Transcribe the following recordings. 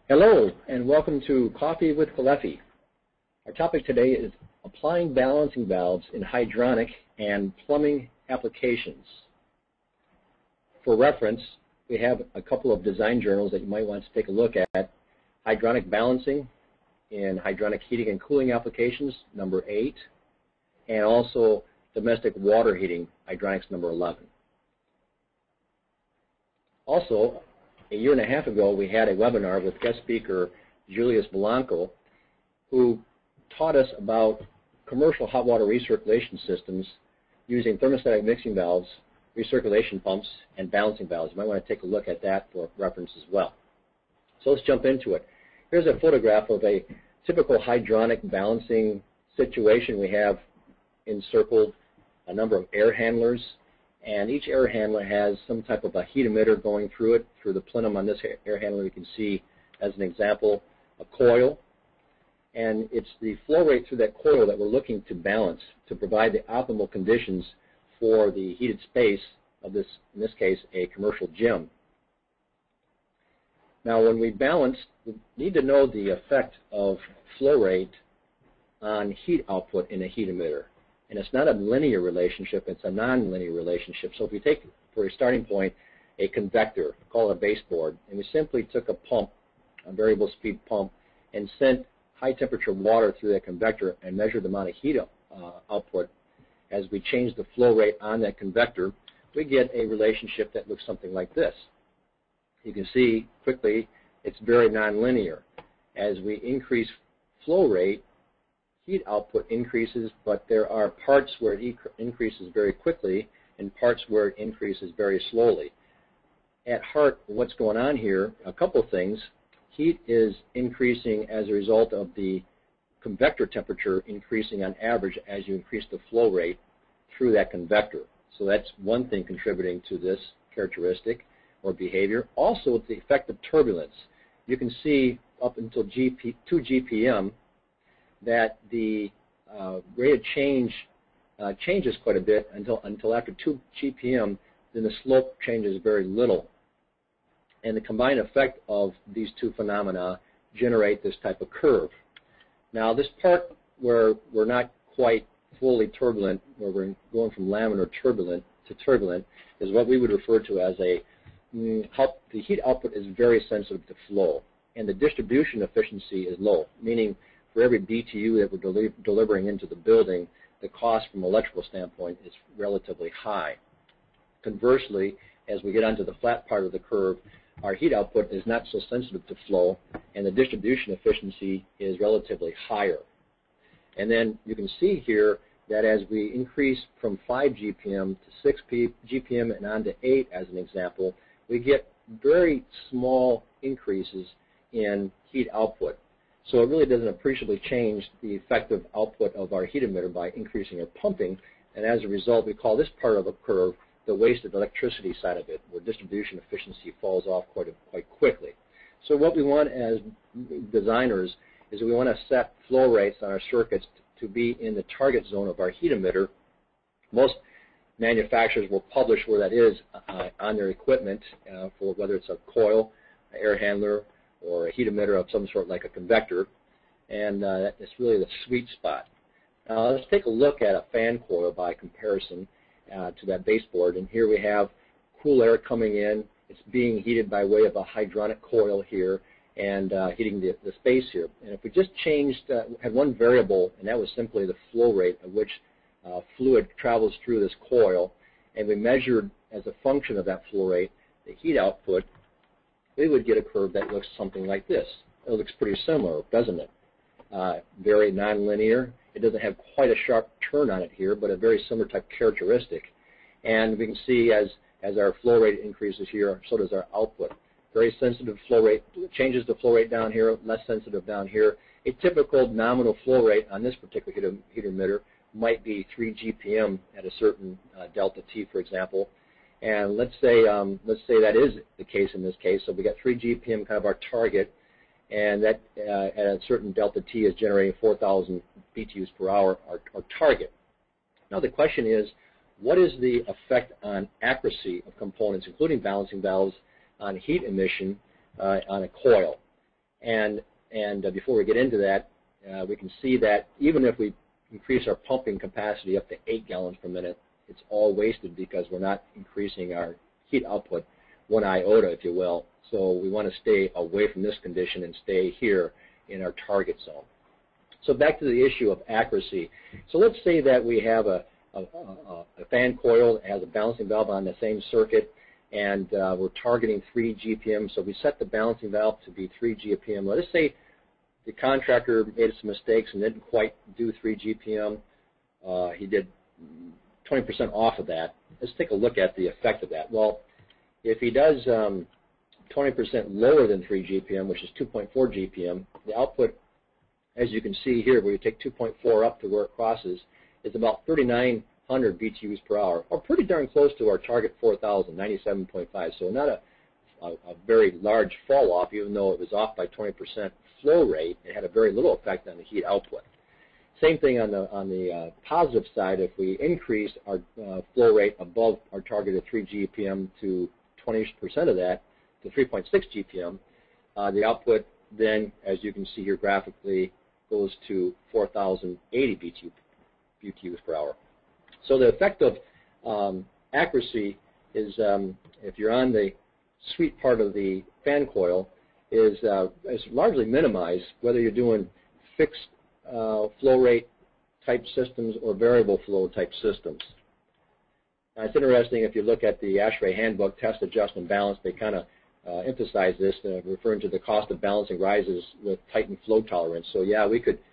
Hello, and welcome to Coffee with Kalefi. Our topic today is applying balancing valves in hydronic and plumbing applications. For reference, we have a couple of design journals that you might want to take a look at. Hydronic Balancing in Hydronic Heating and Cooling Applications, number 8, and also Domestic Water Heating, Hydronics, number 11. Also, a year and a half ago, we had a webinar with guest speaker Julius Blanco, who taught us about commercial hot water recirculation systems using thermostatic mixing valves, recirculation pumps, and balancing valves. You might want to take a look at that for reference as well. So let's jump into it. Here's a photograph of a typical hydronic balancing situation. We have encircled a number of air handlers, and each air handler has some type of a heat emitter going through it. Through the plenum on this air handler, you can see, as an example, a coil. And it's the flow rate through that coil that we're looking to balance to provide the optimal conditions for the heated space of this, in this case, a commercial gym. Now, when we balance, we need to know the effect of flow rate on heat output in a heat emitter. And it's not a linear relationship, it's a non-linear relationship. So if we take, for a starting point, a convector, call it a baseboard, and we simply took a pump, a variable speed pump, and sent high temperature water through that convector and measured the amount of heat output as we change the flow rate on that convector, we get a relationship that looks something like this. You can see quickly it's very non-linear. As we increase flow rate, heat output increases, but there are parts where it increases very quickly and parts where it increases very slowly. At heart, what's going on here, a couple of things. Heat is increasing as a result of the convector temperature increasing on average as you increase the flow rate through that convector. So that's one thing contributing to this characteristic or behavior. Also, it's the effect of turbulence. You can see up until 2 GPM that the rate of change changes quite a bit until after 2 GPM, then the slope changes very little. And the combined effect of these two phenomena generate this type of curve. Now, this part where we're not quite fully turbulent, where we're going from laminar turbulent to turbulent, is what we would refer to as the heat output is very sensitive to flow, and the distribution efficiency is low, meaning for every BTU that we're delivering into the building, the cost from an electrical standpoint is relatively high. Conversely, as we get onto the flat part of the curve, our heat output is not so sensitive to flow, and the distribution efficiency is relatively higher. And then you can see here that as we increase from 5 GPM to 6 GPM and on to 8 as an example, we get very small increases in heat output. So it really doesn't appreciably change the effective output of our heat emitter by increasing our pumping, and as a result, we call this part of the curve the wasted electricity side of it, where distribution efficiency falls off quite quickly. So what we want as designers is we want to set flow rates on our circuits to be in the target zone of our heat emitter. Most manufacturers will publish where that is on their equipment for whether it's a coil, an air handler, or a heat emitter of some sort like a convector, and that's really the sweet spot. Now let's take a look at a fan coil by comparison to that baseboard, and here we have cool air coming in. It's being heated by way of a hydronic coil here and heating the space here. And if we just changed, had one variable, and that was simply the flow rate at which fluid travels through this coil, and we measured as a function of that flow rate the heat output, we would get a curve that looks something like this. It looks pretty similar, doesn't it? Very nonlinear. It doesn't have quite a sharp turn on it here, but a very similar type characteristic. And we can see as our flow rate increases here, so does our output. Very sensitive flow rate, changes the flow rate down here, less sensitive down here. A typical nominal flow rate on this particular heater emitter might be 3 GPM at a certain delta T, for example. And let's say that is the case in this case. So we got 3 GPM, kind of our target, and that at a certain delta T is generating 4,000 BTUs per hour, our target. Now the question is, what is the effect on accuracy of components, including balancing valves, on heat emission on a coil? And before we get into that, we can see that even if we increase our pumping capacity up to 8 gallons per minute, it's all wasted because we're not increasing our heat output one iota, if you will. So we want to stay away from this condition and stay here in our target zone. So back to the issue of accuracy. So let's say that we have a fan coil that has a balancing valve on the same circuit, and we're targeting 3 GPM. So we set the balancing valve to be 3 GPM. Let us say the contractor made some mistakes and didn't quite do 3 GPM. He did 20% off of that. Let's take a look at the effect of that. Well, if he does 20% lower than 3 GPM, which is 2.4 GPM, the output, as you can see here, where you take 2.4 up to where it crosses, is about 3,900 BTUs per hour, or pretty darn close to our target 4,000, 97.5. So not a very large fall off, even though it was off by 20% flow rate. It had a very little effect on the heat output. Same thing on the positive side. If we increase our flow rate above our targeted 3 GPM to 20% of that, to 3.6 GPM, the output then, as you can see here graphically, goes to 4,080 BTUs per hour. So the effect of accuracy is, if you're on the sweet part of the fan coil, is largely minimized, whether you're doing fixed flow rate type systems or variable flow type systems. Now, it's interesting if you look at the ASHRAE handbook, test, adjust, and balance, they kind of emphasize this, referring to the cost of balancing rises with tightened flow tolerance. So yeah, we could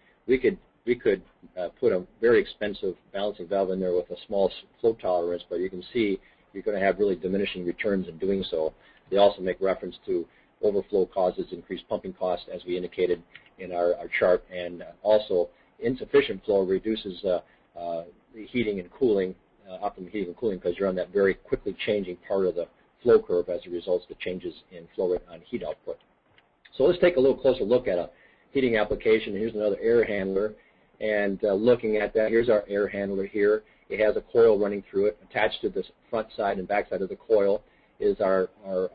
put a very expensive balancing valve in there with a small flow tolerance, but you can see you're going to have really diminishing returns in doing so. They also make reference to overflow causes increased pumping costs, as we indicated in our chart, and also insufficient flow reduces the heating and cooling, optimum heating and cooling, because you're on that very quickly changing part of the flow curve as a result of the changes in flow rate on heat output. So let's take a little closer look at a heating application. Here's another air handler, and looking at that, here's our air handler here. It has a coil running through it. Attached to the front side and back side of the coil is our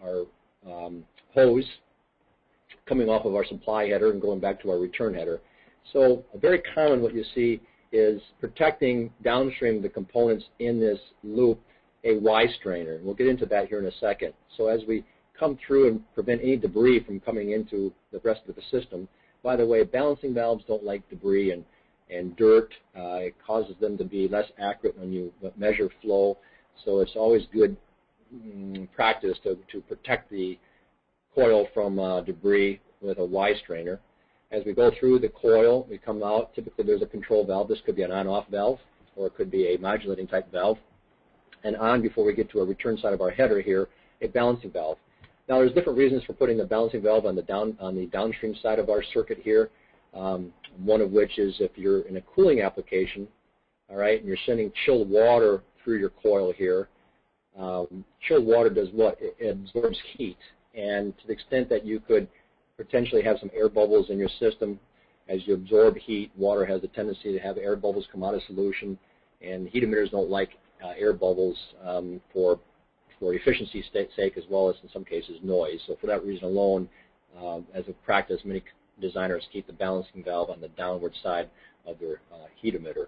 hose coming off of our supply header and going back to our return header. So very common what you see is protecting downstream the components in this loop, a Y strainer. We'll get into that here in a second. So as we come through and prevent any debris from coming into the rest of the system, by the way, balancing valves don't like debris and dirt. It causes them to be less accurate when you measure flow. So it's always good practice to protect the coil from debris with a Y strainer. As we go through the coil, we come out. Typically, there's a control valve. This could be an on-off valve, or it could be a modulating type valve. And on, before we get to our return side of our header here, a balancing valve. Now, there's different reasons for putting the balancing valve on the downstream side of our circuit here. One of which is if you're in a cooling application, all right, and you're sending chilled water through your coil here. Chilled water does what? It absorbs heat, and to the extent that you could potentially have some air bubbles in your system, as you absorb heat, water has a tendency to have air bubbles come out of solution, and heat emitters don't like air bubbles for efficiency's sake, as well as in some cases noise. So for that reason alone, as a practice, many designers keep the balancing valve on the downward side of their heat emitter.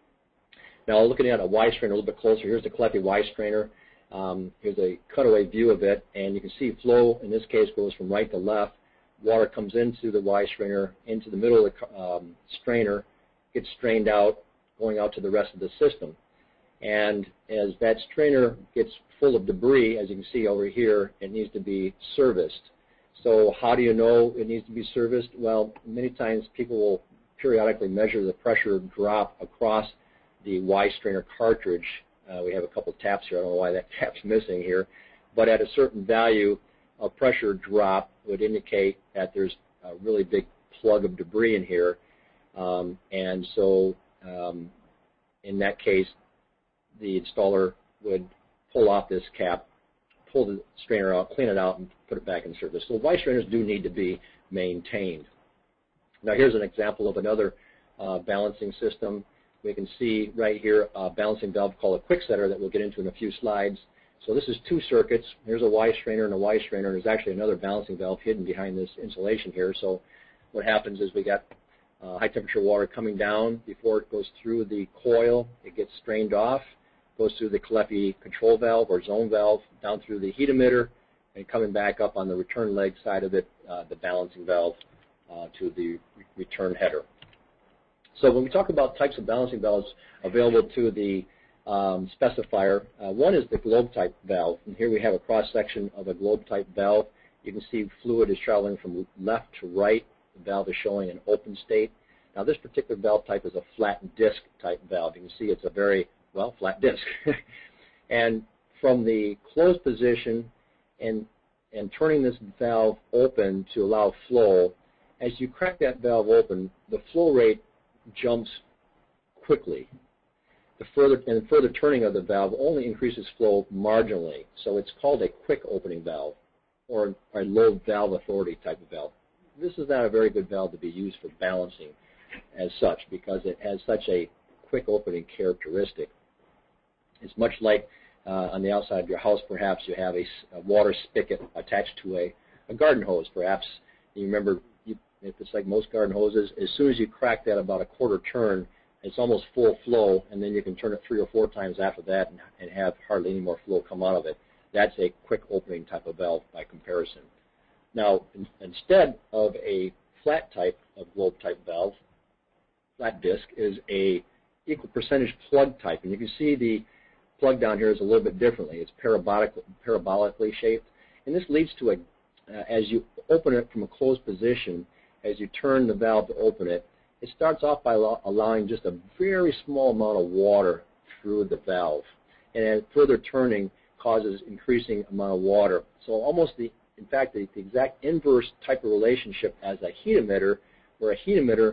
Now, looking at a Y strainer a little bit closer, here's the Caleffi Y strainer. Here's a cutaway view of it, and you can see flow in this case goes from right to left. Water comes into the Y strainer, into the middle of the strainer, gets strained out, going out to the rest of the system. And as that strainer gets full of debris, as you can see over here, it needs to be serviced. So how do you know it needs to be serviced? Well, many times people will periodically measure the pressure drop across the Y strainer cartridge. We have a couple of taps here. I don't know why that tap's missing here. But at a certain value, a pressure drop would indicate that there's a really big plug of debris in here. And so in that case, the installer would pull off this cap, pull the strainer out, clean it out, and put it back in service. So Y strainers do need to be maintained. Now here's an example of another balancing system. We can see right here a balancing valve called a quick setter that we'll get into in a few slides. So this is two circuits. Here's a Y strainer and a Y strainer. There's actually another balancing valve hidden behind this insulation here. So what happens is we got high temperature water coming down before it goes through the coil. It gets strained off, goes through the Caleffi control valve or zone valve, down through the heat emitter, and coming back up on the return leg side of it, the balancing valve to the return header. So when we talk about types of balancing valves available to the specifier, one is the globe type valve. And here we have a cross section of a globe type valve. You can see fluid is traveling from left to right. The valve is showing an open state. Now this particular valve type is a flat disc type valve. You can see it's a very, well, flat disc. And from the closed position and turning this valve open to allow flow, as you crack that valve open, the flow rate jumps quickly. The further turning of the valve only increases flow marginally. So it's called a quick opening valve or a low valve authority type of valve. This is not a very good valve to be used for balancing as such because it has such a quick opening characteristic. It's much like on the outside of your house, perhaps you have a water spigot attached to a garden hose. Perhaps you remember, if it's like most garden hoses, as soon as you crack that about a quarter turn, it's almost full flow, and then you can turn it 3 or 4 times after that and have hardly any more flow come out of it. That's a quick opening type of valve by comparison. Now, instead of a flat type of globe type valve, flat disc is a equal percentage plug type, and you can see the plug down here is a little bit differently. It's parabolically shaped, and this leads to as you open it from a closed position, as you turn the valve to open it, it starts off by allowing just a very small amount of water through the valve, and further turning causes increasing amount of water. So almost in fact, the exact inverse type of relationship as a heat emitter, where a heat emitter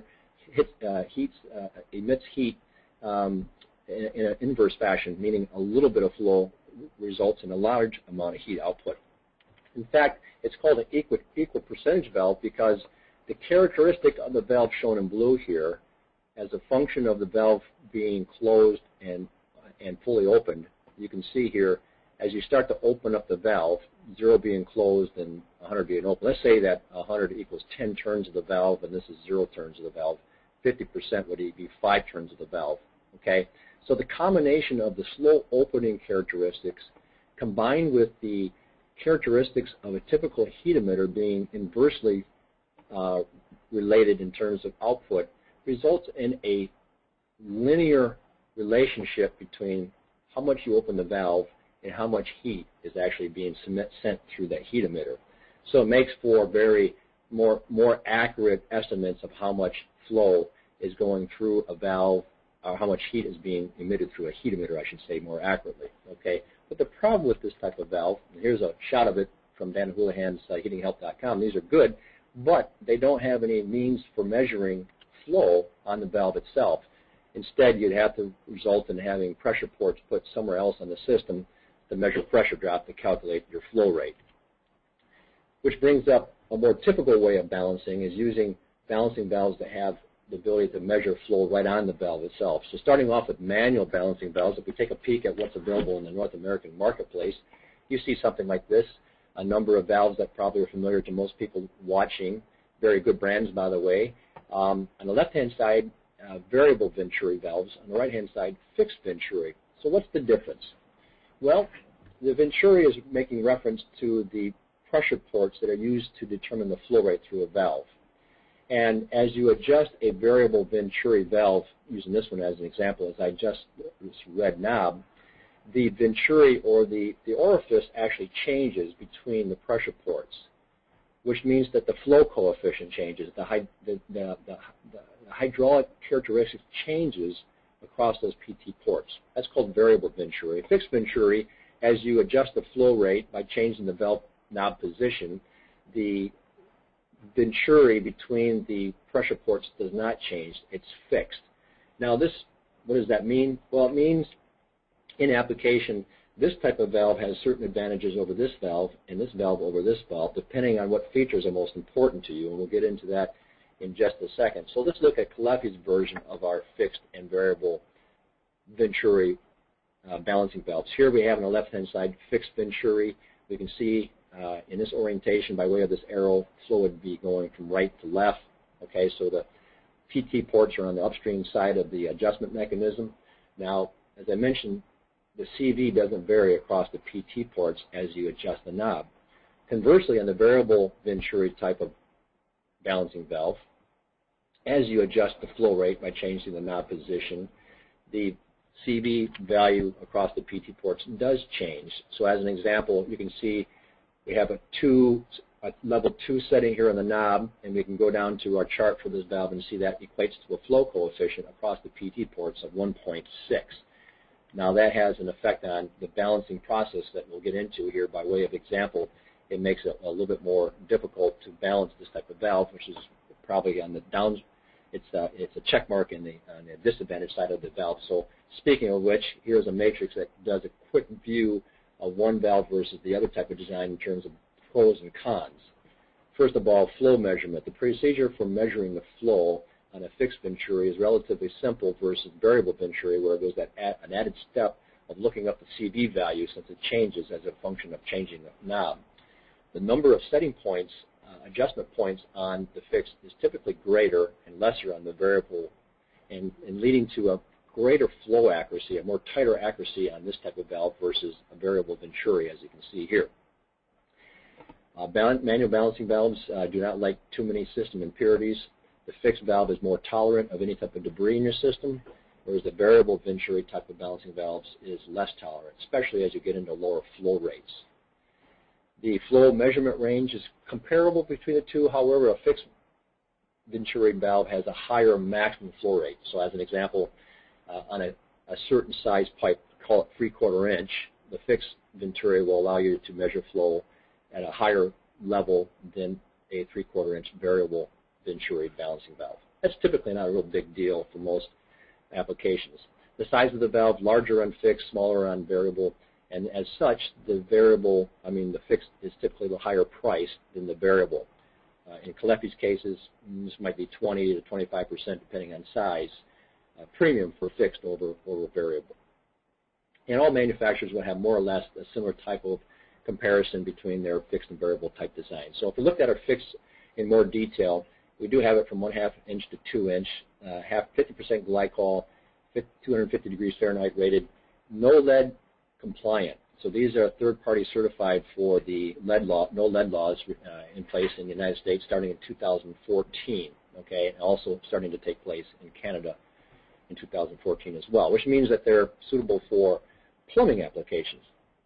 emits heat in an inverse fashion, meaning a little bit of flow results in a large amount of heat output. In fact, it's called an equal percentage valve because the characteristic of the valve shown in blue here, as a function of the valve being closed and fully opened, you can see here, as you start to open up the valve, 0 being closed and 100 being open, let's say that 100 equals 10 turns of the valve and this is 0 turns of the valve, 50% would be 5 turns of the valve. Okay? So the combination of the slow opening characteristics combined with the characteristics of a typical heat emitter being inversely related in terms of output results in a linear relationship between how much you open the valve and how much heat is actually being sent through that heat emitter. So it makes for very more accurate estimates of how much flow is going through a valve, or how much heat is being emitted through a heat emitter, I should say more accurately. Okay. But the problem with this type of valve, and here's a shot of it from Dan Houlihan's heatinghelp.com. These are good, but they don't have any means for measuring flow on the valve itself. Instead, you'd have to result in having pressure ports put somewhere else on the system to measure pressure drop to calculate your flow rate. Which brings up a more typical way of balancing is using balancing valves that have the ability to measure flow right on the valve itself. So starting off with manual balancing valves, if we take a peek at what's available in the North American marketplace, you see something like this, a number of valves that probably are familiar to most people watching, very good brands, by the way. On the left-hand side, variable venturi valves. On the right-hand side, fixed venturi. So what's the difference? Well, the venturi is making reference to the pressure ports that are used to determine the flow rate through a valve. And as you adjust a variable venturi valve, using this one as an example, as I adjust this red knob, the venturi or the orifice actually changes between the pressure ports, which means that the flow coefficient changes, the hydraulic characteristics changes across those PT ports. That's called variable venturi. Fixed venturi, as you adjust the flow rate by changing the valve knob position, the venturi between the pressure ports does not change. It's fixed. Now what does that mean? Well, it means in application, this type of valve has certain advantages over this valve and this valve over this valve, depending on what features are most important to you, and we'll get into that in just a second. So let's look at Caleffi's version of our fixed and variable venturi balancing valves. Here we have on the left-hand side fixed venturi. We can see in this orientation, by way of this arrow, flow would be going from right to left. Okay, so the PT ports are on the upstream side of the adjustment mechanism. Now, as I mentioned, the CV doesn't vary across the PT ports as you adjust the knob. Conversely, on the variable venturi type of balancing valve, as you adjust the flow rate by changing the knob position, the CV value across the PT ports does change. So as an example, you can see we have a level 2 setting here on the knob, and we can go down to our chart for this valve and see that equates to a flow coefficient across the PT ports of 1.6. Now that has an effect on the balancing process that we'll get into here by way of example. It makes it a little bit more difficult to balance this type of valve, which is probably on the down. It's a check mark on the disadvantage side of the valve. So speaking of which, here's a matrix that does a quick view of one valve versus the other type of design in terms of pros and cons. First of all, flow measurement. The procedure for measuring the flow on a fixed venturi is relatively simple versus variable venturi, where there's an added step of looking up the CV value since it changes as a function of changing the knob. The number of setting points, adjustment points on the fixed is typically greater and lesser on the variable, and leading to a greater flow accuracy, a more tighter accuracy on this type of valve versus a variable venturi, as you can see here. Manual balancing valves do not like too many system impurities. The fixed valve is more tolerant of any type of debris in your system, whereas the variable venturi type of balancing valves is less tolerant, especially as you get into lower flow rates. The flow measurement range is comparable between the two. However, a fixed venturi valve has a higher maximum flow rate. So as an example, on a certain size pipe, call it 3/4 inch, the fixed venturi will allow you to measure flow at a higher level than a 3/4 inch variable venturi balancing valve. That's typically not a real big deal for most applications. The size of the valve, larger on fixed, smaller on variable, and as such, the fixed is typically the higher price than the variable. In Caleffi's cases, this might be 20 to 25%, depending on size, premium for fixed over variable. And all manufacturers will have more or less a similar type of comparison between their fixed and variable type design. So if we look at our fixed in more detail, we do have it from 1/2 inch to 2 inch, 50% glycol, 250 degrees Fahrenheit rated, no lead compliant. So these are third-party certified for the no lead laws in place in the United States starting in 2014, okay, and also starting to take place in Canada in 2014 as well, which means that they're suitable for plumbing applications.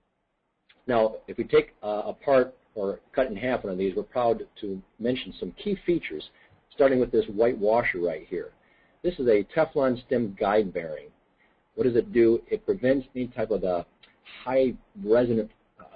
Now, if we take apart or cut in half one of these, we're proud to mention some key features, starting with this white washer right here. This is a Teflon stem guide bearing. What does it do? It prevents any type of a high resonant,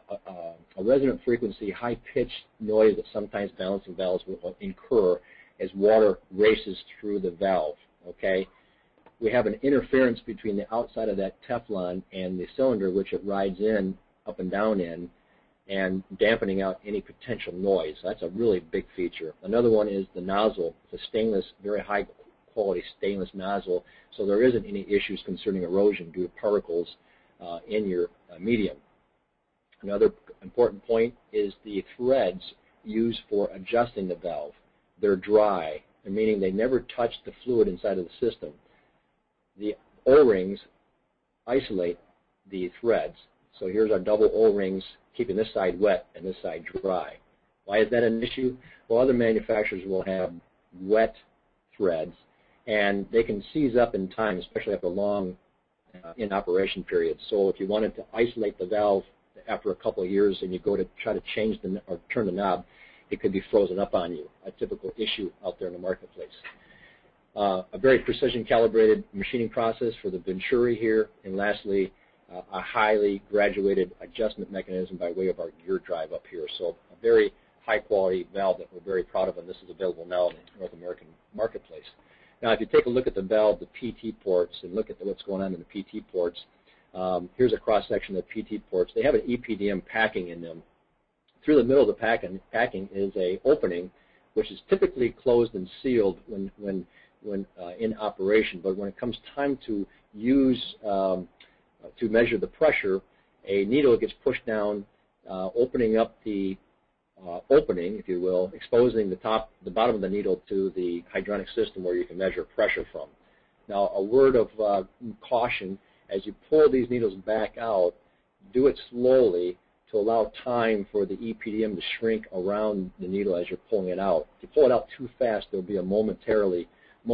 resonant frequency, high-pitched noise that sometimes balancing valves will incur as water races through the valve. Okay, we have an interference between the outside of that Teflon and the cylinder, which it rides in, up and down in, and dampening out any potential noise. That's a really big feature. Another one is the nozzle. It's a stainless, very high-quality stainless nozzle, so there isn't any issues concerning erosion due to particles in your medium. Another important point is the threads used for adjusting the valve. They're dry, meaning they never touch the fluid inside of the system. The O-rings isolate the threads. So here's our double O-rings keeping this side wet and this side dry. Why is that an issue? Well, other manufacturers will have wet threads, and they can seize up in time, especially after long in-operation periods. So if you wanted to isolate the valve after a couple of years and you go to try to change or turn the knob, it could be frozen up on you, a typical issue out there in the marketplace. A very precision calibrated machining process for the venturi here, and lastly, a highly graduated adjustment mechanism by way of our gear drive up here. So a very high quality valve that we're very proud of, and this is available now in the North American marketplace. Now if you take a look at the valve, the PT ports, and look at what's going on in the PT ports, here's a cross section of the PT ports. They have an EPDM packing in them. Through the middle of the packing is a opening which is typically closed and sealed when in operation, but when it comes time to use to measure the pressure, a needle gets pushed down, opening up the opening, if you will, exposing the bottom of the needle to the hydronic system where you can measure pressure from. Now, a word of caution: as you pull these needles back out, do it slowly to allow time for the EPDM to shrink around the needle as you're pulling it out. If you pull it out too fast, there'll be a momentary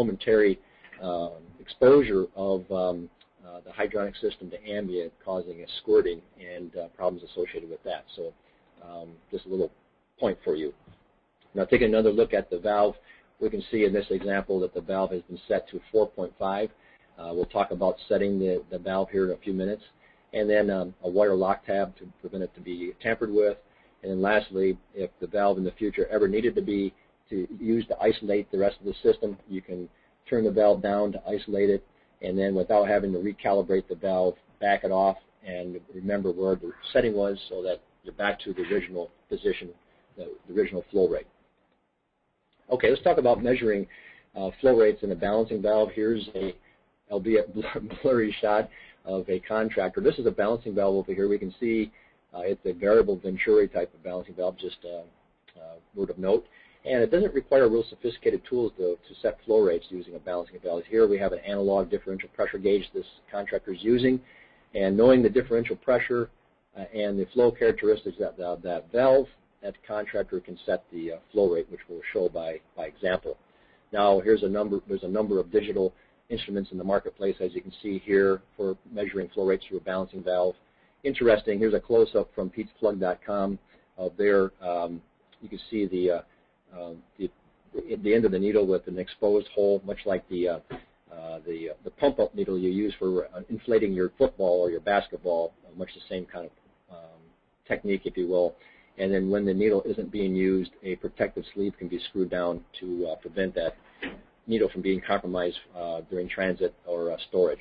exposure of the hydronic system to ambient, causing a squirting and problems associated with that. So just a little point for you. Now, taking another look at the valve, we can see in this example that the valve has been set to 4.5. We'll talk about setting the valve here in a few minutes. And then a wire lock tab to prevent it to be tampered with. And then lastly, if the valve in the future ever needed to be used to isolate the rest of the system, you can turn the valve down to isolate it, and then without having to recalibrate the valve, back it off and remember where the setting was so that you're back to the original position, the original flow rate. Okay, let's talk about measuring flow rates in a balancing valve. Here's a, albeit blurry shot of a contractor. This is a balancing valve over here. We can see it's a variable Venturi type of balancing valve, just a word of note. And it doesn't require real sophisticated tools to set flow rates using a balancing valve. Here we have an analog differential pressure gauge this contractor is using. And knowing the differential pressure and the flow characteristics of that valve, that contractor can set the flow rate, which we'll show by example. Now, there's a number of digital instruments in the marketplace, as you can see here, for measuring flow rates through a balancing valve. Interesting, here's a close-up from Pete'sPlug.com of their, you can see the end of the needle with an exposed hole, much like the pump-up needle you use for inflating your football or your basketball, much the same kind of technique, if you will. And then when the needle isn't being used, a protective sleeve can be screwed down to prevent that needle from being compromised during transit or storage.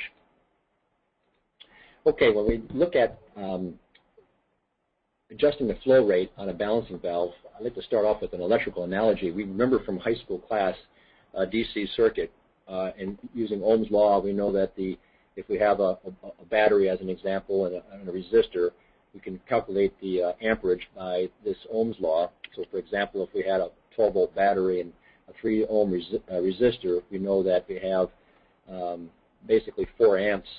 Okay, when we look at adjusting the flow rate on a balancing valve, I'd like to start off with an electrical analogy. We remember from high school class DC circuit, and using Ohm's law, we know that if we have a battery as an example and a resistor, we can calculate the amperage by this Ohm's law. So, for example, if we had a 12-volt battery and a 3-ohm resistor, we know that we have basically 4 amps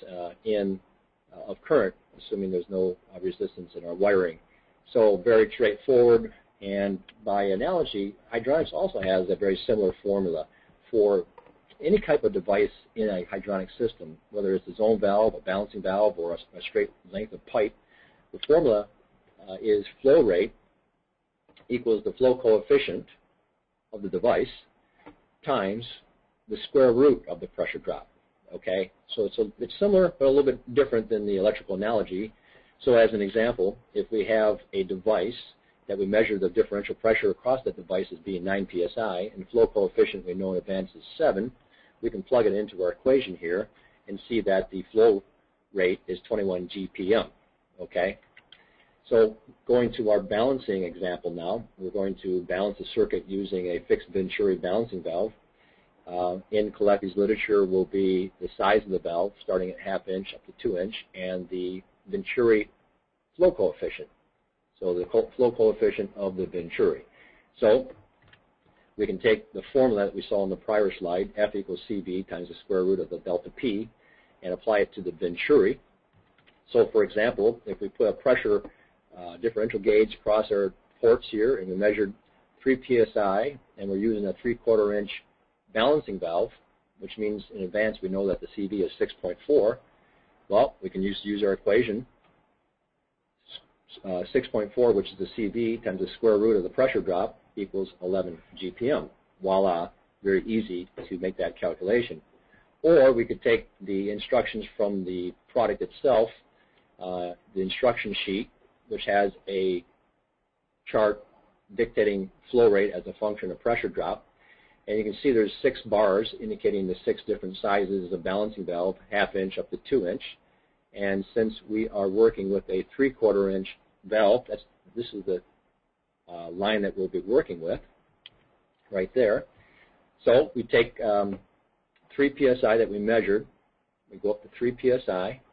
of current, assuming there's no resistance in our wiring. So very straightforward. And by analogy, hydronics also has a very similar formula for any type of device in a hydronic system, whether it's a zone valve, a balancing valve, or a straight length of pipe. The formula is flow rate equals the flow coefficient of the device times the square root of the pressure drop. Okay, so it's similar but a little bit different than the electrical analogy. So as an example, if we have a device that we measure the differential pressure across that device as being 9 psi, and flow coefficient we know in advance is 7, we can plug it into our equation here and see that the flow rate is 21 GPM. Okay, so going to our balancing example now, we're going to balance a circuit using a fixed Venturi balancing valve. In Colecki's literature will be the size of the valve, starting at 1/2 inch up to 2 inch, and the Venturi flow coefficient. So the flow coefficient of the Venturi. So we can take the formula that we saw in the prior slide, F equals CV times the square root of the delta P, and apply it to the Venturi. So for example, if we put a pressure differential gauge across our ports here, and we measured 3 psi, and we're using a 3/4 inch balancing valve, which means in advance we know that the CV is 6.4. Well, we can use our equation, 6.4, which is the CV, times the square root of the pressure drop, equals 11 GPM. Voila, very easy to make that calculation. Or we could take the instructions from the product itself, the instruction sheet, which has a chart dictating flow rate as a function of pressure drop. And you can see there's 6 bars indicating the 6 different sizes of balancing valve, 1/2 inch up to 2 inch. And since we are working with a 3/4 inch valve, this is the line that we'll be working with right there. So we take 3 psi that we measured, we go up to 3 psi,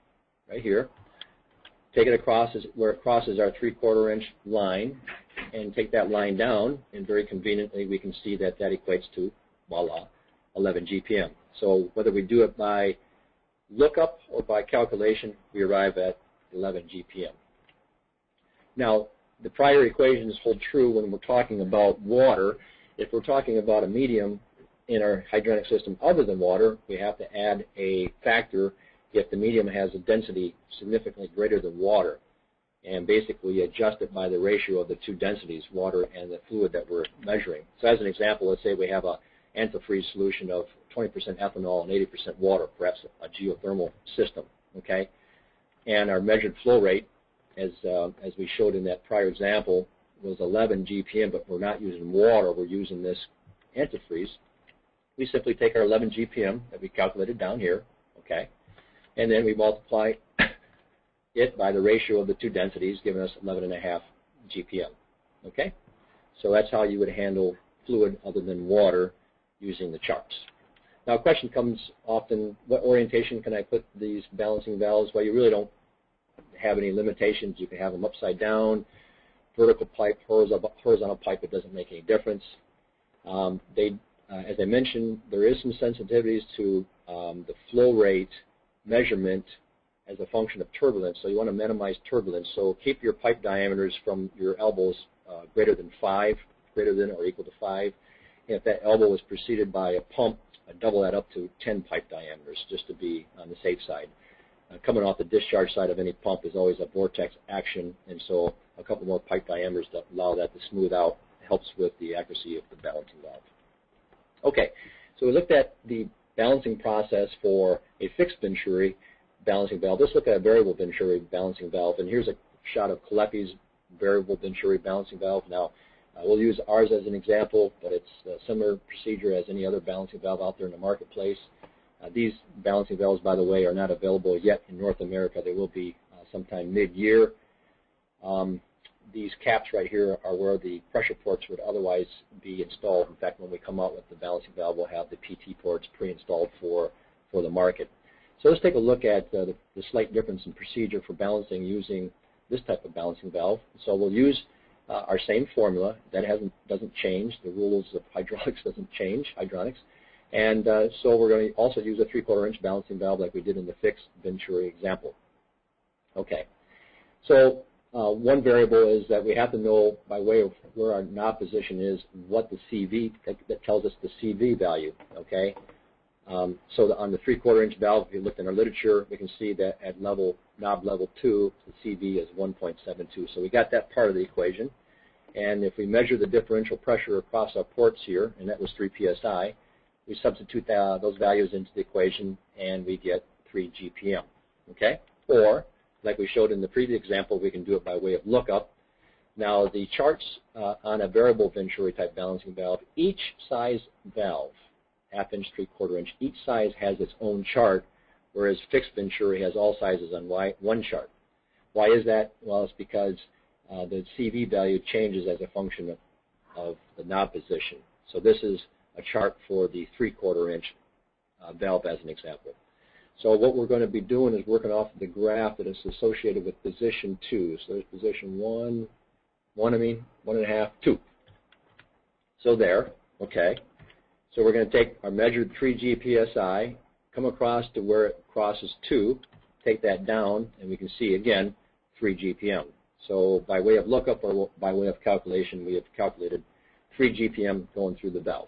right here, take it across where it crosses our 3/4 inch line, and take that line down, and very conveniently we can see that that equates to, voila, 11 GPM. So whether we do it by lookup or by calculation, we arrive at 11 GPM. Now, the prior equations hold true when we're talking about water. If we're talking about a medium in our hydronic system other than water, we have to add a factor if the medium has a density significantly greater than water. And basically adjust it by the ratio of the two densities, water and the fluid that we're measuring. So as an example, let's say we have a antifreeze solution of 20% ethanol and 80% water, perhaps a geothermal system, okay? And our measured flow rate, as we showed in that prior example, was 11 GPM, but we're not using water, we're using this antifreeze. We simply take our 11 GPM that we calculated down here, okay, and then we multiply it by the ratio of the two densities, giving us 11.5 GPM, okay? So that's how you would handle fluid other than water using the charts. Now a question comes often, what orientation can I put these balancing valves? Well, you really don't have any limitations. You can have them upside down, vertical pipe, horizontal pipe, it doesn't make any difference. As I mentioned, there is some sensitivities to the flow rate measurement as a function of turbulence, so you want to minimize turbulence. So keep your pipe diameters from your elbows greater than 5, greater than or equal to 5. And if that elbow is preceded by a pump, double that up to 10 pipe diameters just to be on the safe side. Coming off the discharge side of any pump is always a vortex action, and so a couple more pipe diameters to allow that to smooth out helps with the accuracy of the balancing valve. Okay, so we looked at the balancing process for a fixed Venturi balancing valve. Let's look at a variable Venturi balancing valve, and here's a shot of Koleppi's variable Venturi balancing valve. Now, we'll use ours as an example, but it's a similar procedure as any other balancing valve out there in the marketplace. These balancing valves, by the way, are not available yet in North America. They will be sometime mid-year. These caps right here are where the pressure ports would otherwise be installed. In fact, when we come out with the balancing valve, we'll have the PT ports pre-installed for the market. So let's take a look at the slight difference in procedure for balancing using this type of balancing valve. So we'll use our same formula. That doesn't change. The rules of hydraulics doesn't change, hydronics. And so we're going to also use a 3/4 inch balancing valve like we did in the fixed Venturi example. Okay. So one variable is that we have to know by way of where our knob position is what the CV, that tells us the CV value, okay? So on the 3/4 inch valve, if you look in our literature, we can see that at knob level 2, the CV is 1.72. So we got that part of the equation. And if we measure the differential pressure across our ports here, and that was 3 PSI, we substitute those values into the equation, and we get 3 GPM, okay? Or, like we showed in the previous example, we can do it by way of lookup. Now, the charts on a variable Venturi type balancing valve, each size valve, half-inch, 3/4 inch, each size has its own chart, whereas fixed Venturi has all sizes on one chart. Why is that? Well, it's because the CV value changes as a function of the knob position. So this is a chart for the 3/4 inch valve as an example. So what we're going to be doing is working off the graph that is associated with position 2. So there's position 1, 1.5, 2. So there, okay. So we're going to take our measured 3 GPSI, come across to where it crosses 2, take that down, and we can see again 3 GPM. So by way of lookup or by way of calculation, we have calculated 3 GPM going through the valve.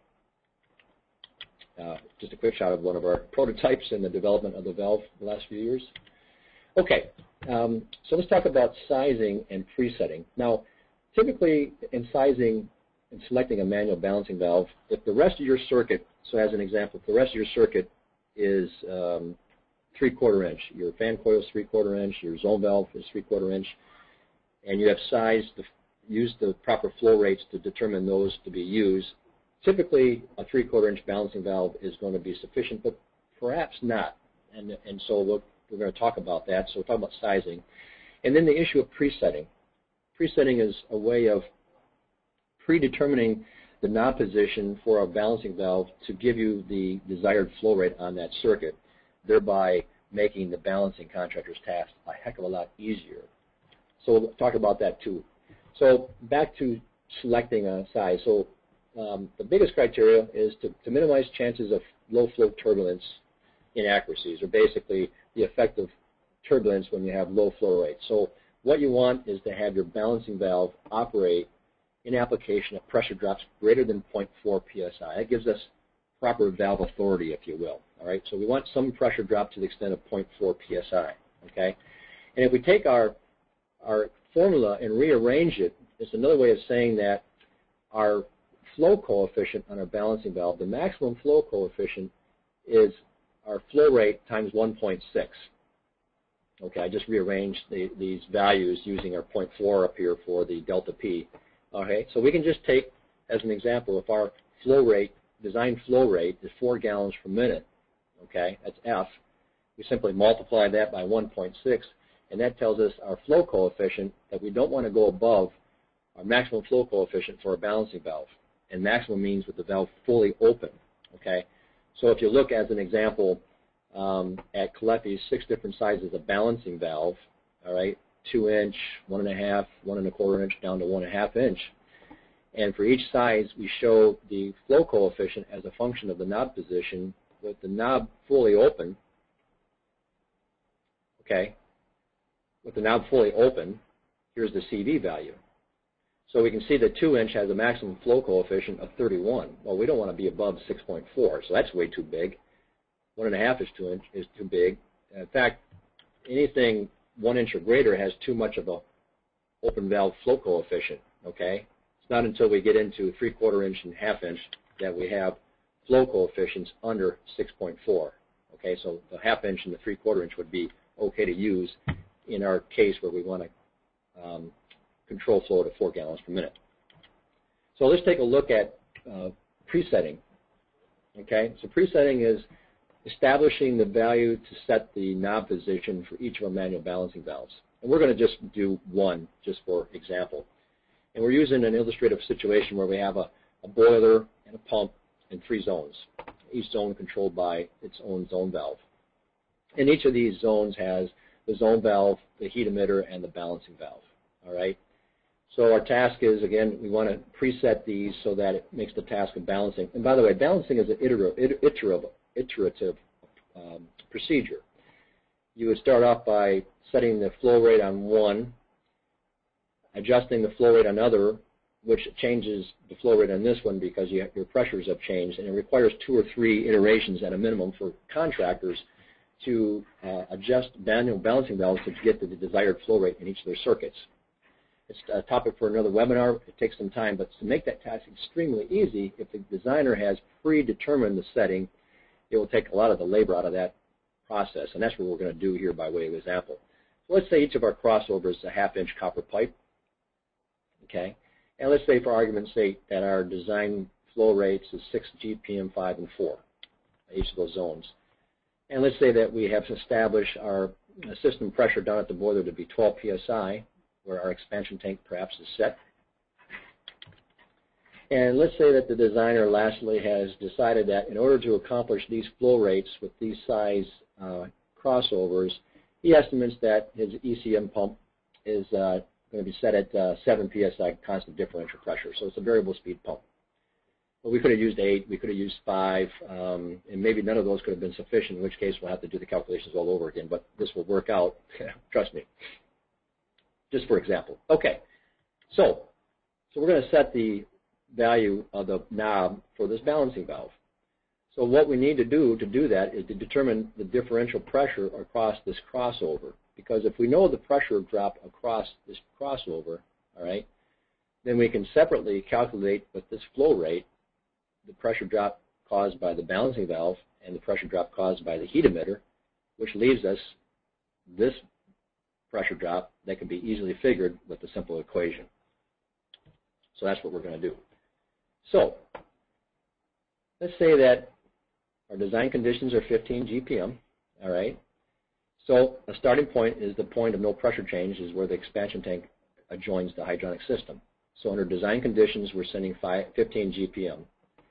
Just a quick shot of one of our prototypes in the development of the valve the last few years. Okay, so let's talk about sizing and presetting. Now, typically in sizing and selecting a manual balancing valve, if the rest of your circuit, so as an example, if the rest of your circuit is 3/4 inch, your fan coil is 3/4 inch, your zone valve is 3/4 inch, and you have used the proper flow rates to determine those to be used, typically, a 3/4 inch balancing valve is going to be sufficient, but perhaps not. And so we're going to talk about that. So we'll talk about sizing. And then the issue of presetting. Presetting is a way of predetermining the knob position for a balancing valve to give you the desired flow rate on that circuit, thereby making the balancing contractor's task a heck of a lot easier. So we'll talk about that too. So back to selecting a size. So the biggest criteria is to minimize chances of low flow turbulence inaccuracies, or basically the effect of turbulence when you have low flow rates. So what you want is to have your balancing valve operate in application of pressure drops greater than 0.4 psi. That gives us proper valve authority, if you will. All right. So we want some pressure drop to the extent of 0.4 psi. Okay. And if we take our formula and rearrange it, it's another way of saying that our flow coefficient on our balancing valve, the maximum flow coefficient is our flow rate times 1.6. Okay, I just rearranged these values using our 0.4 up here for the delta P. Okay, so we can just take, as an example, if our flow rate, design flow rate is 4 gallons per minute, okay, that's F, we simply multiply that by 1.6, and that tells us our flow coefficient, that we don't want to go above our maximum flow coefficient for a balancing valve. And maximum means with the valve fully open, okay? So if you look as an example at Caleffi's 6 different sizes of balancing valve, all right, 2-inch, 1.5, 1.25 inch, down to 1.5 inch. And for each size, we show the flow coefficient as a function of the knob position with the knob fully open, okay? With the knob fully open, here's the CV value. So we can see that 2-inch has a maximum flow coefficient of 31. Well, we don't want to be above 6.4, so that's way too big. 1.5 is 2-inch is too big. In fact, anything 1 inch or greater has too much of a open valve flow coefficient. Okay, it's not until we get into 3/4 inch and 1/2 inch that we have flow coefficients under 6.4. Okay, so the 1/2 inch and the 3/4 inch would be okay to use in our case where we want to control flow to 4 gallons per minute. So let's take a look at presetting. Okay, so presetting is establishing the value to set the knob position for each of our manual balancing valves. And we're going to just do one, just for example. And we're using an illustrative situation where we have a boiler and a pump in 3 zones, each zone controlled by its own zone valve. And each of these zones has the zone valve, the heat emitter, and the balancing valve. All right. So our task is, again, we want to preset these so that it makes the task of balancing. And by the way, balancing is an iterative procedure. You would start off by setting the flow rate on one, adjusting the flow rate on other, which changes the flow rate on this one because your pressures have changed, and it requires 2 or 3 iterations at a minimum for contractors to adjust manual balancing valves to get to the desired flow rate in each of their circuits. It's a topic for another webinar. It takes some time, but to make that task extremely easy, if the designer has predetermined the setting, it will take a lot of the labor out of that process, and that's what we're going to do here by way of example. So let's say each of our crossovers is a 1/2 inch copper pipe, okay? And let's say, for argument's sake, that our design flow rates is 6 GPM, 5, and 4, each of those zones. And let's say that we have established our system pressure down at the boiler to be 12 psi, where our expansion tank perhaps is set. And let's say that the designer lastly has decided that in order to accomplish these flow rates with these size crossovers, he estimates that his ECM pump is going to be set at 7 psi constant differential pressure. So it's a variable speed pump. But we could have used 8, we could have used 5, and maybe none of those could have been sufficient, in which case we'll have to do the calculations all over again, but this will work out, trust me, just for example. Okay, so we're going to set the value of the knob for this balancing valve. So what we need to do that is to determine the differential pressure across this crossover, because if we know the pressure drop across this crossover, all right, then we can separately calculate with this flow rate the pressure drop caused by the balancing valve and the pressure drop caused by the heat emitter, which leaves us this pressure drop that can be easily figured with a simple equation. So that's what we're going to do. So let's say that our design conditions are 15 GPM, all right? So a starting point is the point of no pressure change, is where the expansion tank adjoins the hydronic system. So under design conditions, we're sending 15 GPM.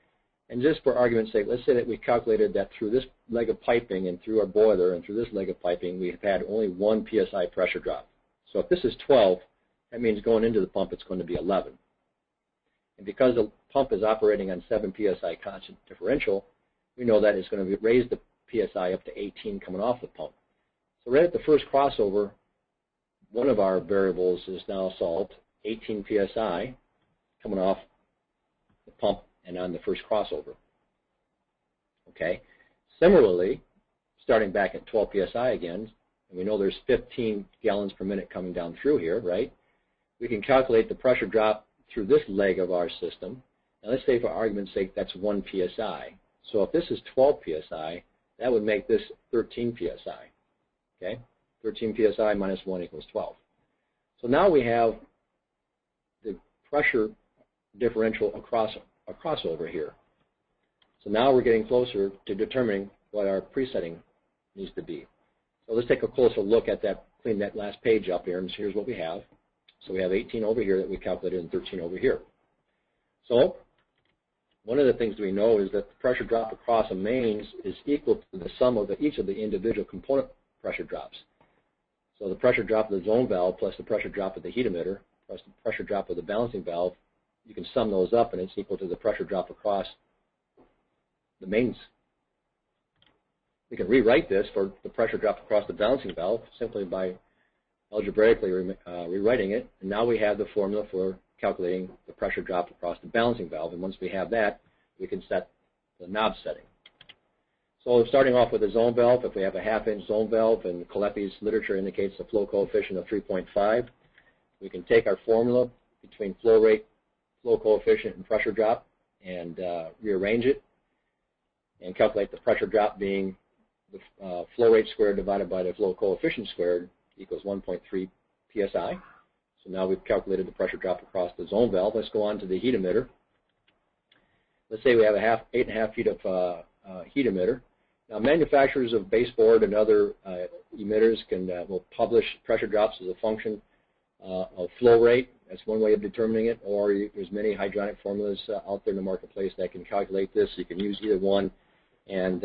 And just for argument's sake, let's say that we calculated that through this leg of piping and through our boiler and through this leg of piping, we've had only 1 psi pressure drop. So if this is 12, that means going into the pump it's going to be 11. And because the pump is operating on 7 psi constant differential, we know that it's going to raise the psi up to 18 coming off the pump. So right at the first crossover, one of our variables is now solved, 18 psi coming off the pump and on the first crossover. Okay. Similarly, starting back at 12 psi again, and we know there's 15 gallons per minute coming down through here, right? We can calculate the pressure drop through this leg of our system. Now let's say for argument's sake that's 1 psi. So if this is 12 psi, that would make this 13 psi. Okay? 13 psi minus 1 equals 12. So now we have the pressure differential across a crossover here. So now we're getting closer to determining what our presetting needs to be. So let's take a closer look at that, clean that last page up here, and here's what we have. So we have 18 over here that we calculated and 13 over here. So one of the things we know is that the pressure drop across a mains is equal to the sum of each of the individual component pressure drops. So the pressure drop of the zone valve plus the pressure drop of the heat emitter plus the pressure drop of the balancing valve, you can sum those up and it's equal to the pressure drop across the mains. We can rewrite this for the pressure drop across the balancing valve simply by algebraically rewriting it, and now we have the formula for calculating the pressure drop across the balancing valve, and once we have that, we can set the knob setting. So starting off with the zone valve, if we have a half-inch zone valve, and Coleppi's literature indicates a flow coefficient of 3.5, we can take our formula between flow rate, flow coefficient, and pressure drop and rearrange it and calculate the pressure drop being the flow rate squared divided by the flow coefficient squared equals 1.3 psi. So now we've calculated the pressure drop across the zone valve. Let's go on to the heat emitter. Let's say we have 8.5 feet of heat emitter. Now manufacturers of baseboard and other emitters will publish pressure drops as a function of flow rate. That's one way of determining it, or there's many hydronic formulas out there in the marketplace that can calculate this. You can use either one and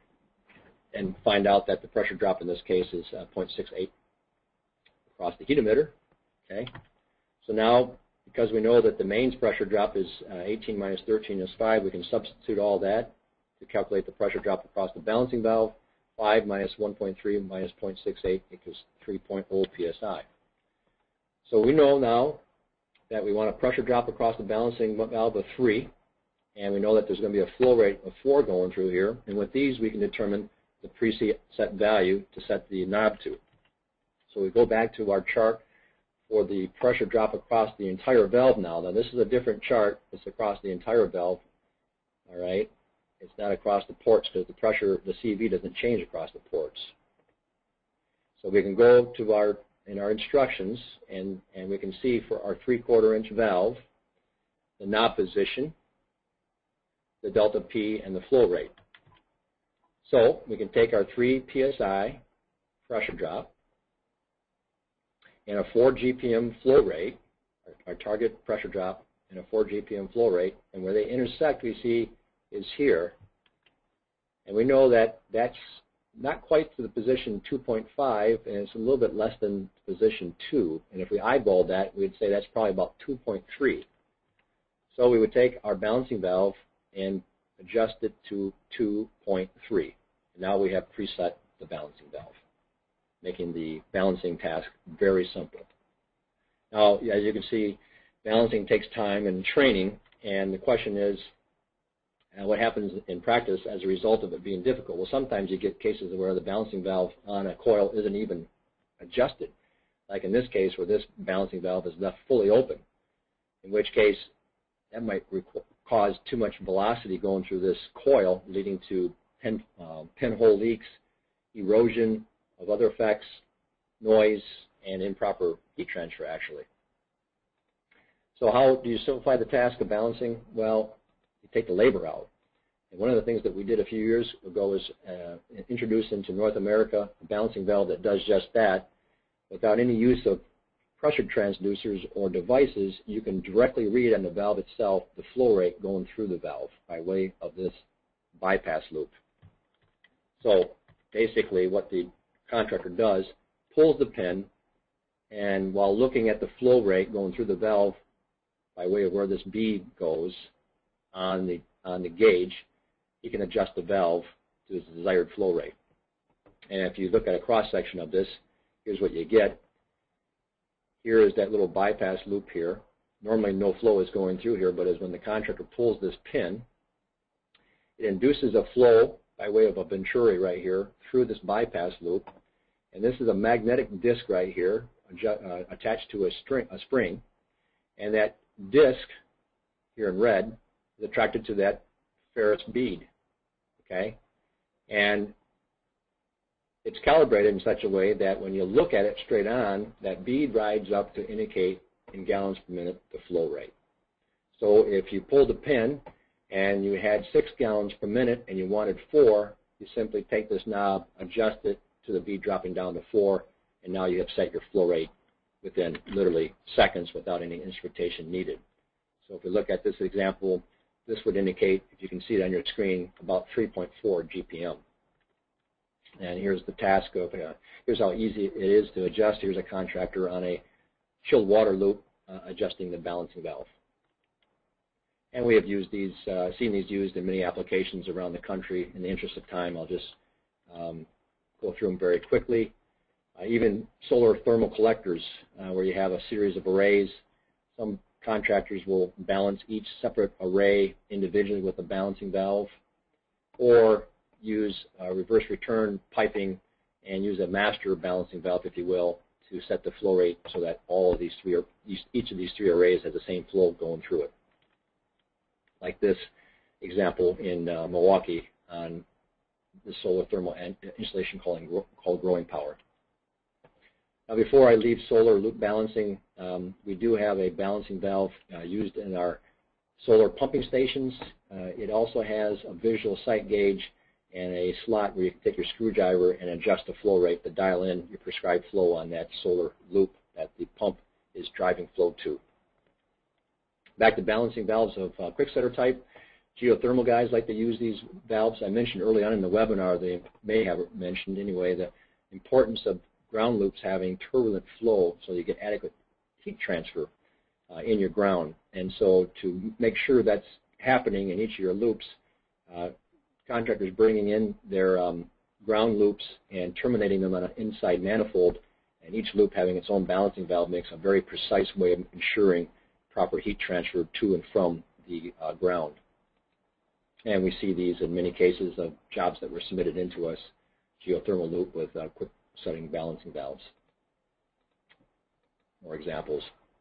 find out that the pressure drop in this case is 0.68 across the heat emitter. Okay, so now because we know that the mains pressure drop is 18 minus 13 is 5, we can substitute all that to calculate the pressure drop across the balancing valve. 5 minus 1.3 minus 0.68 equals 3.0 psi. So we know now that we want a pressure drop across the balancing valve of 3, and we know that there's going to be a flow rate of 4 going through here, and with these we can determine the preset value to set the knob to. So we go back to our chart for the pressure drop across the entire valve now. Now this is a different chart. It's across the entire valve. All right. It's not across the ports because the pressure, the CV doesn't change across the ports. So we can go to our instructions and we can see for our 3/4 inch valve, the knob position, the delta P, and the flow rate. So we can take our 3 psi pressure drop and a 4 GPM flow rate, our target pressure drop, and a 4 GPM flow rate, and where they intersect we see is here. And we know that that's not quite to the position 2.5, and it's a little bit less than position 2. And if we eyeball that, we'd say that's probably about 2.3. So we would take our balancing valve and adjust it to 2.3. And now we have preset the balancing valve, making the balancing task very simple. Now, as you can see, balancing takes time and training, and the question is, what happens in practice as a result of it being difficult? Well, sometimes you get cases where the balancing valve on a coil isn't even adjusted, like in this case where this balancing valve is left fully open, in which case that might cause too much velocity going through this coil, leading to pinhole leaks, erosion of other effects, noise, and improper heat transfer, actually. So how do you simplify the task of balancing? Well, you take the labor out. And one of the things that we did a few years ago was introduce into North America a balancing valve that does just that without any use of pressure transducers or devices, you can directly read on the valve itself the flow rate going through the valve by way of this bypass loop. So basically what the contractor does, pulls the pin, and while looking at the flow rate going through the valve by way of where this bead goes on the gauge, he can adjust the valve to its desired flow rate. And if you look at a cross-section of this, here's what you get. Here is that little bypass loop here. Normally no flow is going through here, but as when the contractor pulls this pin, it induces a flow by way of a venturi right here through this bypass loop. And this is a magnetic disc right here attached to a spring. And that disc here in red is attracted to that ferrous bead. Okay? And it's calibrated in such a way that when you look at it straight on, that bead rides up to indicate in gallons per minute the flow rate. So if you pulled the pin and you had 6 gallons per minute and you wanted 4, you simply take this knob, adjust it to the bead dropping down to 4, and now you have set your flow rate within literally seconds without any instrumentation needed. So if we look at this example, this would indicate, if you can see it on your screen, about 3.4 GPM. And here's the task of, here's how easy it is to adjust. Here's a contractor on a chilled water loop adjusting the balancing valve. And we have used these, seen these used in many applications around the country. In the interest of time, I'll just go through them very quickly. Even solar thermal collectors, where you have a series of arrays. Some contractors will balance each separate array individually with a balancing valve, or use reverse return piping and use a master balancing valve, if you will, to set the flow rate so that all of these each of these 3 arrays has the same flow going through it. Like this example in Milwaukee on the solar thermal installation called Growing Power. Now, before I leave solar loop balancing, we do have a balancing valve used in our solar pumping stations. It also has a visual sight gauge and a slot where you can take your screwdriver and adjust the flow rate to dial in your prescribed flow on that solar loop that the pump is driving flow to. Back to balancing valves of quick setter type. Geothermal guys like to use these valves. I mentioned early on in the webinar, they may have mentioned anyway, the importance of ground loops having turbulent flow so you get adequate heat transfer in your ground. And so to make sure that's happening in each of your loops, contractors bringing in their ground loops and terminating them on an inside manifold, and each loop having its own balancing valve makes a very precise way of ensuring proper heat transfer to and from the ground. And we see these in many cases of jobs that were submitted into us, geothermal loop with quick setting balancing valves. More examples.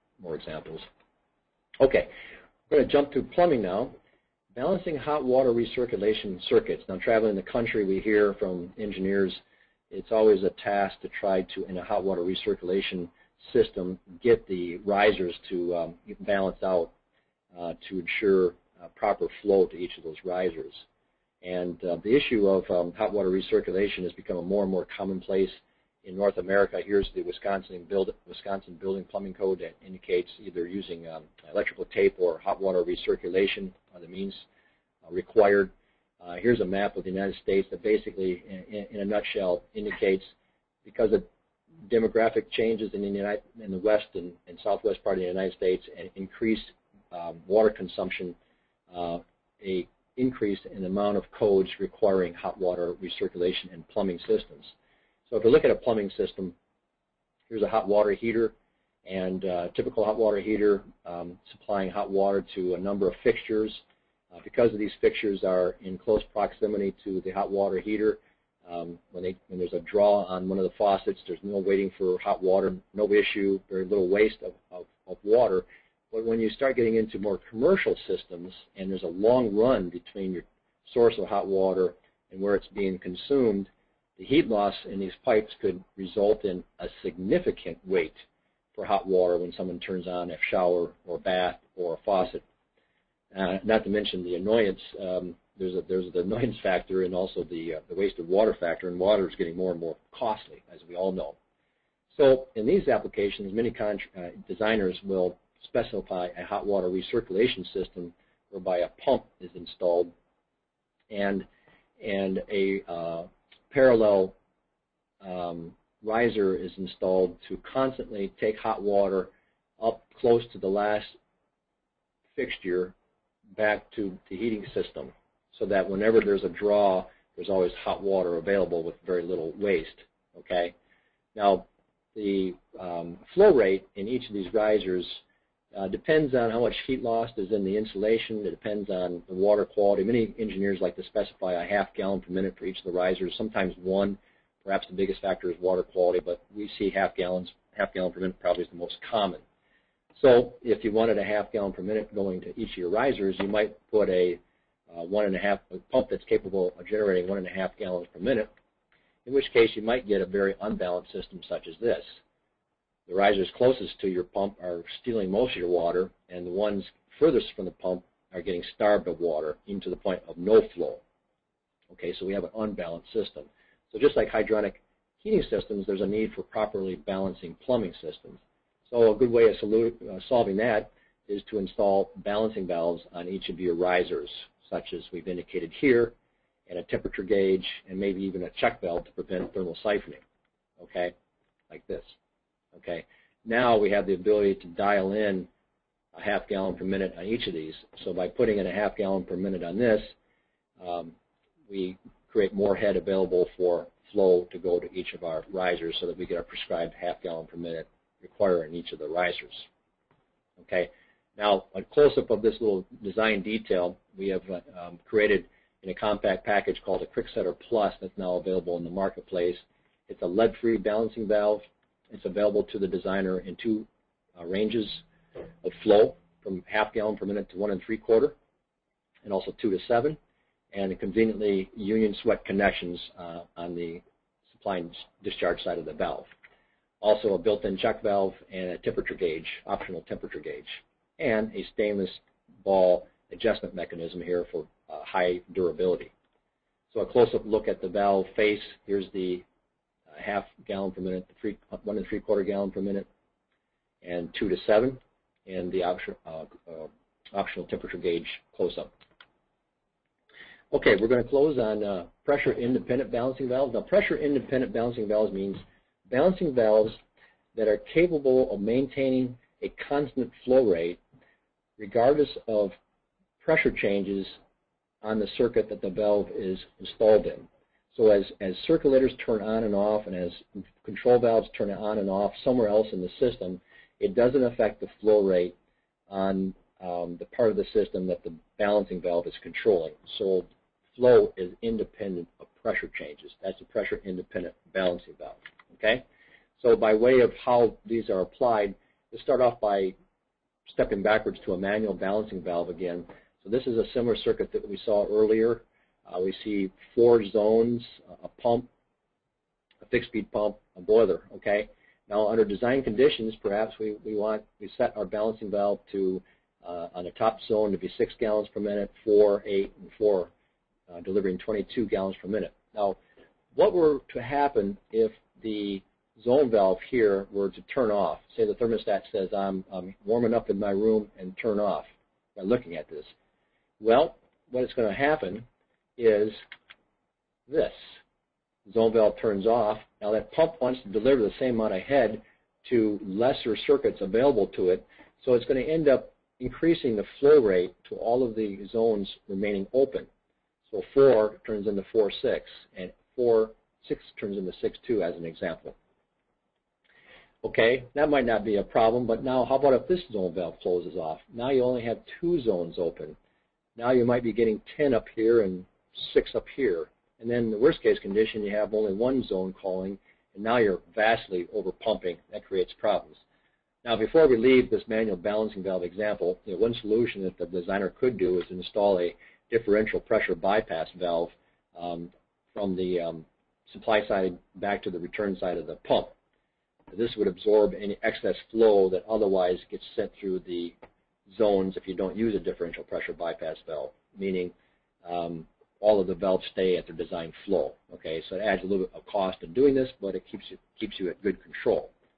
Okay, we're going to jump to plumbing now. Balancing hot water recirculation circuits. Now, traveling the country, we hear from engineers, it's always a task to try to, in a hot water recirculation system, get the risers to balance out to ensure proper flow to each of those risers. And the issue of hot water recirculation has become a more and more commonplace in North America. Here's the Wisconsin Building Plumbing Code that indicates either using electrical tape or hot water recirculation are the means required. Here's a map of the United States that basically, in a nutshell, indicates because of demographic changes in the west and southwest part of the United States and increased water consumption, a increase in the amount of codes requiring hot water recirculation and plumbing systems. So if you look at a plumbing system, here's a hot water heater, and a typical hot water heater supplying hot water to a number of fixtures. Because of these fixtures are in close proximity to the hot water heater, when there's a draw on one of the faucets, there's no waiting for hot water, no issue, very little waste of water. But when you start getting into more commercial systems and there's a long run between your source of hot water and where it's being consumed, the heat loss in these pipes could result in a significant wait for hot water when someone turns on a shower or bath or a faucet. Not to mention the annoyance. There's the annoyance factor and also the wasted water factor, and water is getting more and more costly, as we all know. So in these applications, many designers will specify a hot water recirculation system whereby a pump is installed and a parallel riser is installed to constantly take hot water up close to the last fixture back to the heating system, so that whenever there's a draw, there's always hot water available with very little waste. Okay. Now, the flow rate in each of these risers depends on how much heat loss is in the insulation. It depends on the water quality. Many engineers like to specify a half gallon per minute for each of the risers, sometimes one. Perhaps the biggest factor is water quality, but we see half gallon per minute probably is the most common. So if you wanted a half gallon per minute going to each of your risers, you might put a pump that's capable of generating 1.5 gallons per minute, in which case you might get a very unbalanced system such as this. The risers closest to your pump are stealing most of your water, and the ones furthest from the pump are getting starved of water, even to the point of no flow. Okay, so we have an unbalanced system. So just like hydronic heating systems, there's a need for properly balancing plumbing systems. So a good way of solving that is to install balancing valves on each of your risers, such as we've indicated here, and a temperature gauge, and maybe even a check valve to prevent thermal siphoning, okay, like this. Okay. Now we have the ability to dial in a half gallon per minute on each of these. So by putting in a half gallon per minute on this, we create more head available for flow to go to each of our risers so that we get our prescribed half gallon per minute required in each of the risers. Okay. Now, a close-up of this little design detail we have created in a compact package called a QuickSetter Plus that's now available in the marketplace. It's a lead-free balancing valve. It's available to the designer in two ranges of flow, from half gallon per minute to 1 3/4, and also 2 to 7, and conveniently union sweat connections on the supply and discharge side of the valve. Also a built-in check valve and a temperature gauge, optional temperature gauge, and a stainless ball adjustment mechanism here for high durability. So a close-up look at the valve face. Here's the half gallon per minute, 1 3/4 gallon per minute, and 2 to 7, and the optional temperature gauge close-up. Okay, we're going to close on pressure-independent balancing valves. Now, pressure-independent balancing valves means balancing valves that are capable of maintaining a constant flow rate regardless of pressure changes on the circuit that the valve is installed in. So as circulators turn on and off, and as control valves turn on and off somewhere else in the system, it doesn't affect the flow rate on the part of the system that the balancing valve is controlling. So flow is independent of pressure changes. That's a pressure-independent balancing valve. Okay? So by way of how these are applied, let's start off by stepping backwards to a manual balancing valve again. So this is a similar circuit that we saw earlier. We see 4 zones, a pump, a fixed-speed pump, a boiler. Okay. Now, under design conditions, perhaps we set our balancing valve to on the top zone to be 6 gallons per minute, 4, 8, and 4, delivering 22 gallons per minute. Now, what were to happen if the zone valve here were to turn off? Say the thermostat says I'm warm enough in my room and turn off by looking at this. Well, what is going to happen is this. Zone valve turns off. Now that pump wants to deliver the same amount of head to lesser circuits available to it, so it's going to end up increasing the flow rate to all of the zones remaining open. So 4 turns into 4-6, and 4-6 turns into 6-2 as an example. Okay, that might not be a problem, but now how about if this zone valve closes off? Now you only have 2 zones open. Now you might be getting 10 up here and 6 up here. And then in the worst case condition, you have only 1 zone calling, and now you're vastly over pumping. That creates problems. Now, before we leave this manual balancing valve example, one solution that the designer could do is install a differential pressure bypass valve from the supply side back to the return side of the pump. This would absorb any excess flow that otherwise gets sent through the zones if you don't use a differential pressure bypass valve, meaning all of the valves stay at their design flow. Okay, so it adds a little bit of cost in doing this, but it keeps you at good control.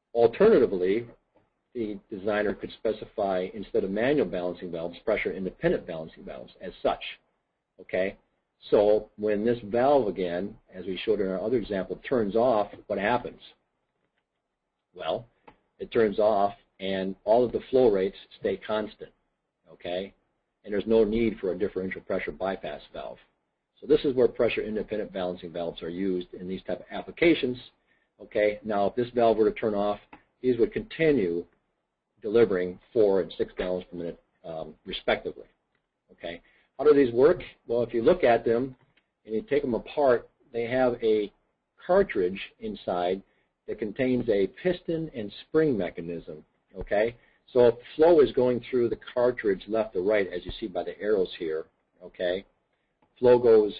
Alternatively, the designer could specify, instead of manual balancing valves, pressure-independent balancing valves as such. Okay? So when this valve, again, as we showed in our other example, turns off, what happens? Well, it turns off and all of the flow rates stay constant. Okay? And there's no need for a differential pressure bypass valve. So this is where pressure-independent balancing valves are used in these type of applications. Okay? Now, if this valve were to turn off, these would continue delivering 4 and 6 gallons per minute respectively. Okay? How do these work? Well, if you look at them and you take them apart, they have a cartridge inside that contains a piston and spring mechanism. Okay? So if flow is going through the cartridge left to right, as you see by the arrows here, okay, flow goes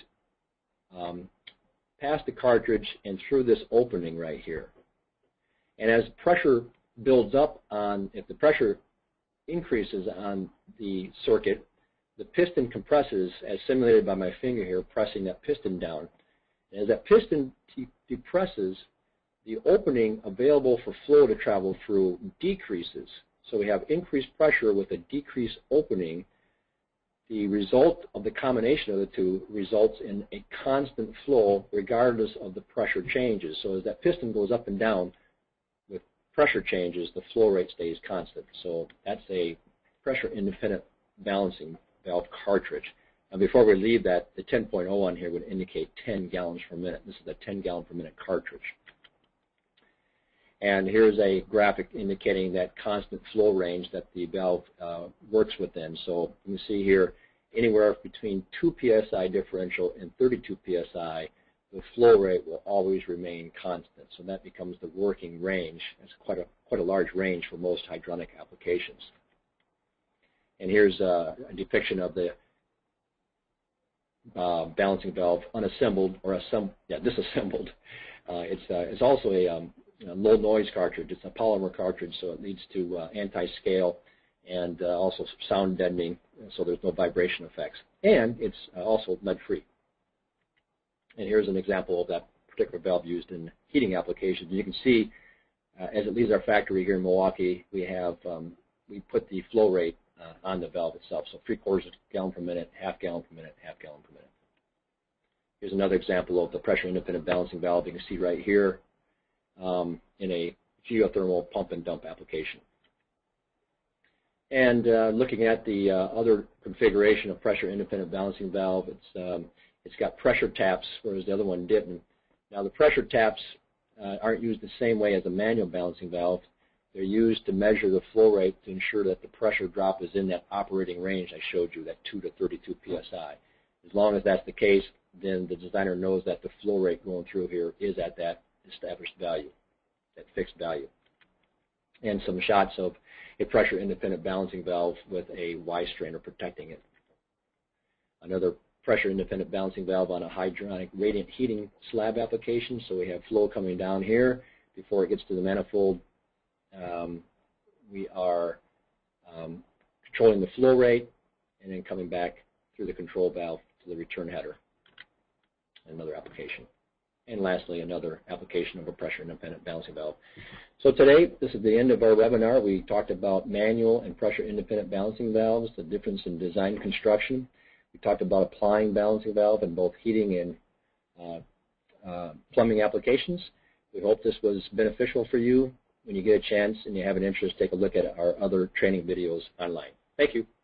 past the cartridge and through this opening right here. And as pressure builds up on, if the pressure increases on the circuit, the piston compresses, as simulated by my finger here, pressing that piston down. And as that piston depresses, the opening available for flow to travel through decreases. So we have increased pressure with a decreased opening. The result of the combination of the two results in a constant flow regardless of the pressure changes. So as that piston goes up and down with pressure changes, the flow rate stays constant. So that's a pressure-independent balancing valve cartridge. And before we leave that, the 10.0 on here would indicate 10 gallons per minute. This is a 10 gallon per minute cartridge. And here's a graphic indicating that constant flow range that the valve works within. So you can see here anywhere between 2 psi differential and 32 psi, the flow rate will always remain constant. So that becomes the working range. It's quite a large range for most hydronic applications. And here's a depiction of the balancing valve unassembled or disassembled. It's also a low noise cartridge. It's a polymer cartridge, so it leads to anti-scale and also sound deadening, so there's no vibration effects. And it's also lead-free. And here's an example of that particular valve used in heating applications. You can see, as it leaves our factory here in Milwaukee, we put the flow rate on the valve itself. So 3/4 gallon per minute, half gallon per minute, half gallon per minute. Here's another example of the pressure-independent balancing valve. You can see right here in a geothermal pump and dump application. And looking at the other configuration of pressure-independent balancing valve, it's got pressure taps, whereas the other one didn't. Now the pressure taps aren't used the same way as a manual balancing valve. They're used to measure the flow rate to ensure that the pressure drop is in that operating range I showed you, that 2 to 32 psi. As long as that's the case, then the designer knows that the flow rate going through here is at that established value, that fixed value. And some shots of a pressure-independent balancing valve with a Y strainer protecting it. Another pressure-independent balancing valve on a hydronic radiant heating slab application. So we have flow coming down here before it gets to the manifold. We are controlling the flow rate and then coming back through the control valve to the return header. Another application. And lastly, another application of a pressure-independent balancing valve. So today, this is the end of our webinar. We talked about manual and pressure-independent balancing valves, the difference in design and construction. We talked about applying balancing valve in both heating and plumbing applications. We hope this was beneficial for you. When you get a chance and you have an interest, take a look at our other training videos online. Thank you.